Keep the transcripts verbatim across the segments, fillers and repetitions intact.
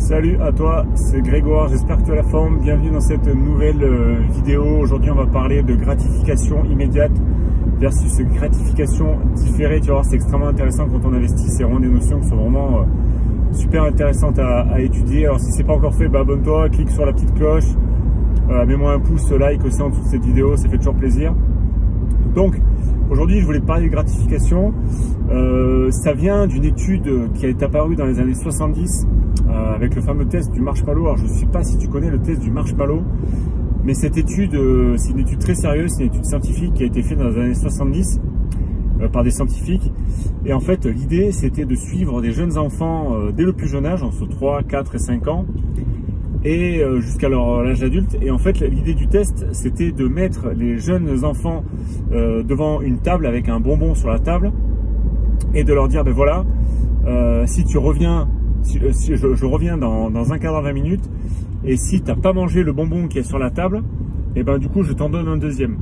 Salut à toi, c'est Grégoire, j'espère que tu as la forme. Bienvenue dans cette nouvelle euh, vidéo. Aujourd'hui on va parler de gratification immédiate versus gratification différée. Tu vas voir, c'est extrêmement intéressant quand on investit. C'est vraiment des notions qui sont vraiment euh, super intéressantes à, à étudier. Alors si c'est pas encore fait, bah, abonne-toi, clique sur la petite cloche, euh, mets-moi un pouce, like aussi en dessous de cette vidéo, ça fait toujours plaisir. Donc aujourd'hui je voulais te parler de gratification. Euh, ça vient d'une étude qui est apparue dans les années soixante-dix euh, avec le fameux test du marshmallow. Alors je ne sais pas si tu connais le test du marshmallow, mais cette étude, euh, c'est une étude très sérieuse, c'est une étude scientifique qui a été faite dans les années soixante-dix euh, par des scientifiques. Et en fait l'idée c'était de suivre des jeunes enfants euh, dès le plus jeune âge, entre trois, quatre et cinq ans, et euh, jusqu'à leur l'âge adulte. Et en fait l'idée du test c'était de mettre les jeunes enfants euh, devant une table avec un bonbon sur la table et de leur dire ben voilà, euh, si tu reviens si, euh, si je, je reviens dans, dans un quart d'heure, vingt minutes, et si tu n'as pas mangé le bonbon qui est sur la table, et ben du coup je t'en donne un deuxième.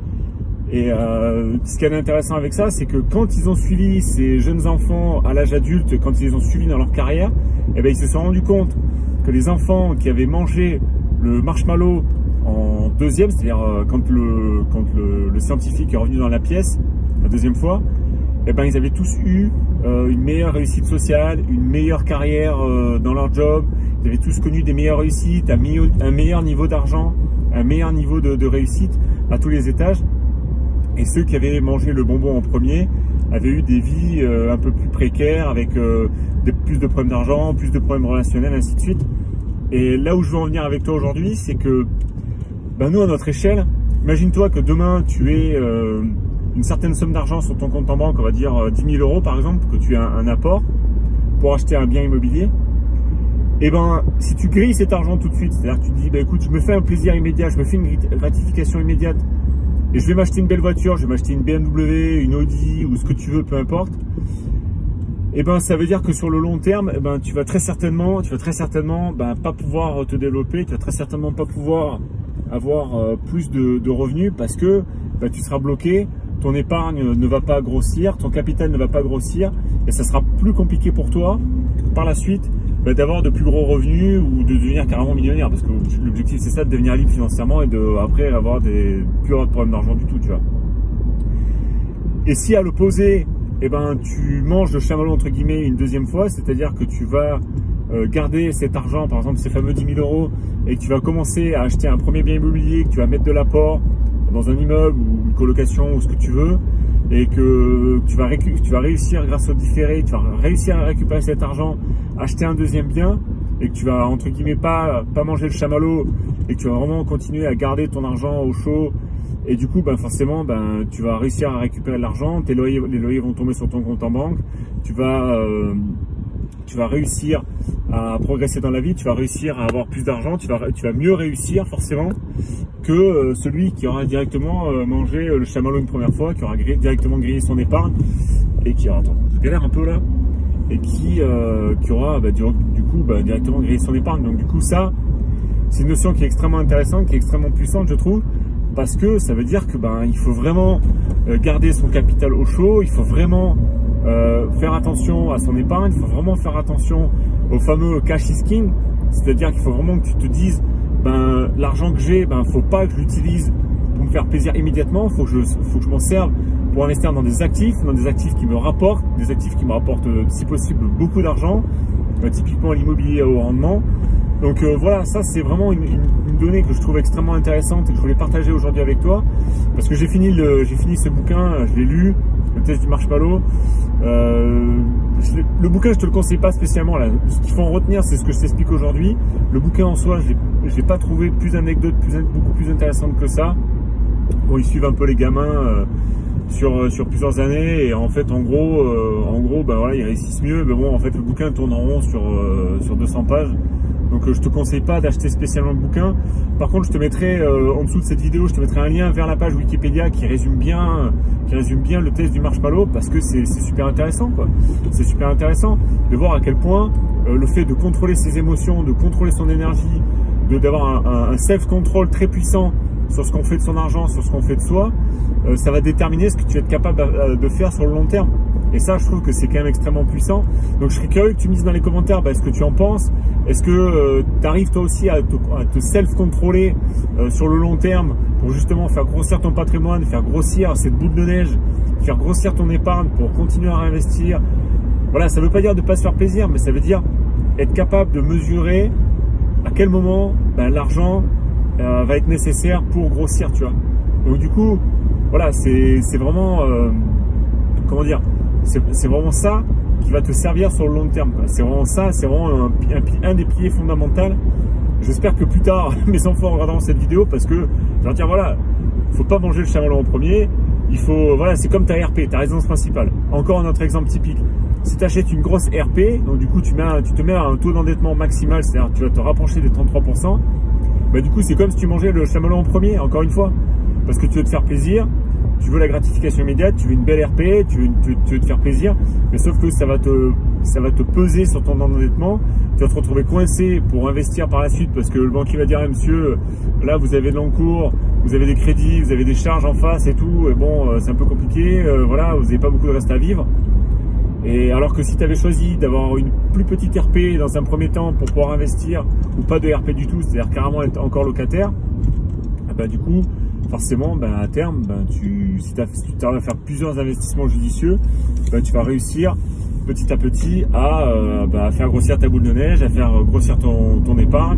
Et euh, ce qui est intéressant avec ça, c'est que quand ils ont suivi ces jeunes enfants à l'âge adulte, quand ils les ont suivis dans leur carrière, et ben ils se sont rendus compte que les enfants qui avaient mangé le marshmallow en deuxième, c'est-à-dire euh, quand, le, quand le, le scientifique est revenu dans la pièce la deuxième fois, eh ben, ils avaient tous eu euh, une meilleure réussite sociale, une meilleure carrière euh, dans leur job. Ils avaient tous connu des meilleures réussites, un, meilleur, un meilleur niveau d'argent, un meilleur niveau de, de réussite à tous les étages. Et ceux qui avaient mangé le bonbon en premier avaient eu des vies euh, un peu plus précaires, avec euh, des, plus de problèmes d'argent, plus de problèmes relationnels, ainsi de suite. Et là où je veux en venir avec toi aujourd'hui, c'est que ben nous, à notre échelle, imagine-toi que demain, tu es euh, une certaine somme d'argent sur ton compte en banque, on va dire dix mille euros par exemple, que tu as un, un apport pour acheter un bien immobilier. Et ben, si tu grilles cet argent tout de suite, c'est-à-dire que tu te dis, ben, écoute, je me fais un plaisir immédiat, je me fais une gratification immédiate, et je vais m'acheter une belle voiture, je vais m'acheter une B M W, une Audi, ou ce que tu veux, peu importe. Et ben, ça veut dire que sur le long terme, ben, tu vas très certainement, tu vas très certainement, ben, pas pouvoir te développer, tu vas très certainement pas pouvoir avoir euh, plus de, de revenus, parce que ben, tu seras bloqué, ton épargne ne va pas grossir, ton capital ne va pas grossir, et ça sera plus compliqué pour toi par la suite ben, d'avoir de plus gros revenus ou de devenir carrément millionnaire, parce que l'objectif c'est ça, de devenir libre financièrement et de après avoir des plus avoir de problèmes d'argent du tout, tu vois. Et si à l'opposé, eh ben, tu manges le chamallow entre guillemets une deuxième fois, c'est-à-dire que tu vas euh, garder cet argent, par exemple ces fameux dix mille euros, et que tu vas commencer à acheter un premier bien immobilier, que tu vas mettre de l'apport dans un immeuble ou une colocation ou ce que tu veux, et que tu vas, tu vas réussir grâce au différé, tu vas réussir à récupérer cet argent, acheter un deuxième bien, et que tu vas entre guillemets pas, pas manger le chamallow, et que tu vas vraiment continuer à garder ton argent au chaud. Et du coup, ben forcément, ben, tu vas réussir à récupérer de l'argent, tes loyers, les loyers vont tomber sur ton compte en banque, tu vas, euh, tu vas réussir à progresser dans la vie, tu vas réussir à avoir plus d'argent, tu vas, tu vas mieux réussir forcément que euh, celui qui aura directement euh, mangé le chamallow une première fois, qui aura grillé, directement grillé son épargne, et qui aura, attends, je galère un peu là, et qui, euh, qui aura bah, du, du coup bah, directement grillé son épargne. Donc du coup ça, c'est une notion qui est extrêmement intéressante, qui est extrêmement puissante je trouve, parce que ça veut dire que ben il faut vraiment euh, garder son capital au chaud, il faut vraiment euh, faire attention à son épargne, il faut vraiment faire attention au fameux cash is king, c'est-à-dire qu'il faut vraiment que tu te dises, ben l'argent que j'ai, ben faut pas que je l'utilise pour me faire plaisir immédiatement, faut que je, faut que je m'en serve pour investir dans des actifs, dans des actifs qui me rapportent, des actifs qui me rapportent si possible beaucoup d'argent, ben, typiquement l'immobilier à haut rendement. Donc euh, voilà, ça c'est vraiment une, une, une donnée que je trouve extrêmement intéressante et que je voulais partager aujourd'hui avec toi, parce que j'ai fini, le, j'ai fini ce bouquin, je l'ai lu, le test du marshmallow. Euh, je, le bouquin je te le conseille pas spécialement là. Ce qu'il faut en retenir c'est ce que je t'explique aujourd'hui. Le bouquin en soi je n'ai pas trouvé plus d'anecdotes plus, beaucoup plus intéressantes que ça. Bon, ils suivent un peu les gamins euh, sur, sur plusieurs années, et en fait en gros, euh, en gros ben voilà, ils réussissent mieux, mais bon en fait le bouquin tourne en rond sur, euh, sur deux cents pages. Donc euh, je te conseille pas d'acheter spécialement le bouquin. Par contre je te mettrai euh, en dessous de cette vidéo, je te mettrai un lien vers la page Wikipédia qui résume bien, qui résume bien le test du marshmallow, parce que c'est super intéressant quoi. C'est super intéressant de voir à quel point euh, le fait de contrôler ses émotions, de contrôler son énergie, d'avoir un, un, un self-control très puissant sur ce qu'on fait de son argent, sur ce qu'on fait de soi, euh, ça va déterminer ce que tu vas être capable de faire sur le long terme. Et ça, je trouve que c'est quand même extrêmement puissant. Donc je serais curieux que tu me dises dans les commentaires bah, ce que tu en penses. Est-ce que euh, tu arrives toi aussi à te, à te self-contrôler euh, sur le long terme pour justement faire grossir ton patrimoine, faire grossir cette boule de neige, faire grossir ton épargne pour continuer à réinvestir. Voilà, ça ne veut pas dire de ne pas se faire plaisir, mais ça veut dire être capable de mesurer à quel moment ben, l'argent euh, va être nécessaire pour grossir, tu vois. Donc du coup, voilà, c'est vraiment, euh, comment dire, c'est vraiment ça qui va te servir sur le long terme. C'est vraiment ça, c'est vraiment un, un, un des piliers fondamentaux. J'espère que plus tard, mes enfants regarderont cette vidéo parce que je leur dire, voilà, il ne faut pas manger le chamallow en premier. Il faut, voilà, c'est comme ta R P, ta résidence principale. Encore un autre exemple typique. Si tu achètes une grosse R P, donc du coup tu, mets un, tu te mets à un taux d'endettement maximal, c'est-à-dire tu vas te rapprocher des trente-trois pour cent, bah du coup c'est comme si tu mangeais le chamallow en premier, encore une fois. Parce que tu veux te faire plaisir, tu veux la gratification immédiate, tu veux une belle R P, tu veux, tu, tu veux te faire plaisir, mais sauf que ça va, te, ça va te peser sur ton endettement, tu vas te retrouver coincé pour investir par la suite parce que le banquier va dire, eh, monsieur, là vous avez de l'encours, vous avez des crédits, vous avez des charges en face et tout, et bon, c'est un peu compliqué, euh, voilà, vous n'avez pas beaucoup de reste à vivre. Et alors que si tu avais choisi d'avoir une plus petite R P dans un premier temps pour pouvoir investir, ou pas de R P du tout, c'est-à-dire carrément être encore locataire, bah du coup, forcément, ben, à terme, ben, tu, si tu arrives à faire plusieurs investissements judicieux, ben, tu vas réussir petit à petit à, euh, ben, à faire grossir ta boule de neige, à faire grossir ton, ton épargne,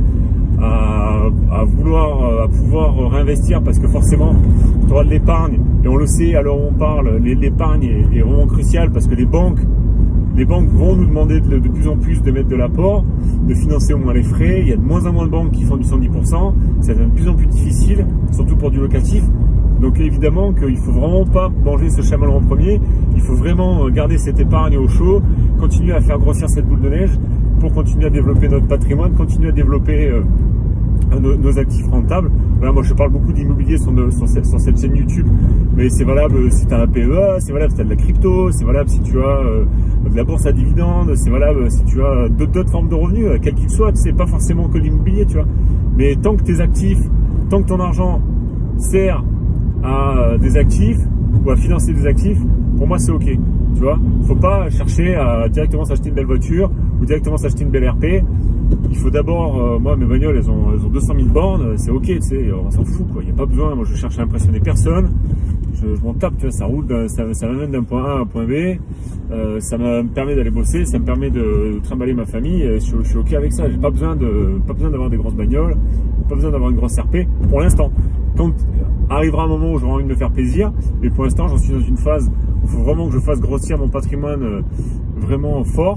à, à vouloir, à pouvoir réinvestir parce que forcément, tu auras de l'épargne. Et on le sait, alors on parle, l'épargne est, est vraiment cruciale parce que les banques, les banques vont nous demander de, de plus en plus de mettre de l'apport, de financer au moins les frais. Il y a de moins en moins de banques qui font du cent dix pour cent. Ça devient de plus en plus difficile, surtout pour du locatif. Donc évidemment qu'il ne faut vraiment pas manger ce chamallow en premier. Il faut vraiment garder cette épargne au chaud, continuer à faire grossir cette boule de neige pour continuer à développer notre patrimoine, continuer à développer euh, nos, nos actifs rentables. Voilà, moi je parle beaucoup d'immobilier sur, sur, sur cette chaîne YouTube, mais c'est valable si tu as un P E A, c'est valable si tu as de la crypto, c'est valable si tu as euh, de la bourse à dividendes, c'est valable si tu as d'autres formes de revenus, quels qu'ils soient, c'est pas forcément que l'immobilier, tu vois. Mais tant que tes actifs, tant que ton argent sert à des actifs ou à financer des actifs, pour moi c'est ok, tu vois. Faut pas chercher à directement s'acheter une belle voiture ou directement s'acheter une belle R P. Il faut d'abord, euh, moi mes bagnoles elles ont, elles ont deux cent mille bornes, c'est ok, tu sais, on s'en fout quoi, il n'y a pas besoin, moi je cherche à impressionner personne, je, je m'en tape, tu vois, ça roule, ça, ça m'amène d'un point A à un point B, euh, ça me permet d'aller bosser, ça me permet de trimballer ma famille, et je, je suis ok avec ça, j'ai pas besoin de, pas besoin d'avoir des grosses bagnoles, pas besoin d'avoir une grosse R P, pour l'instant. Quand arrivera un moment où j'aurai envie de me faire plaisir, mais pour l'instant j'en suis dans une phase où il faut vraiment que je fasse grossir mon patrimoine euh, vraiment fort.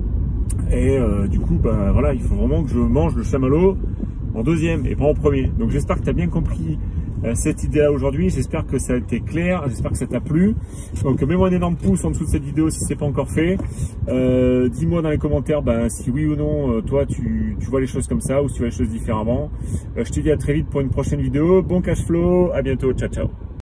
Et euh, du coup, bah, voilà, il faut vraiment que je mange le chamallow en deuxième et pas en premier. Donc j'espère que tu as bien compris euh, cette idée-là aujourd'hui. J'espère que ça a été clair. J'espère que ça t'a plu. Donc mets-moi un énorme pouce en dessous de cette vidéo si ce n'est pas encore fait. Euh, Dis-moi dans les commentaires bah, si oui ou non, euh, toi, tu, tu vois les choses comme ça ou si tu vois les choses différemment. Euh, je te dis à très vite pour une prochaine vidéo. Bon cash flow. À bientôt. Ciao, ciao.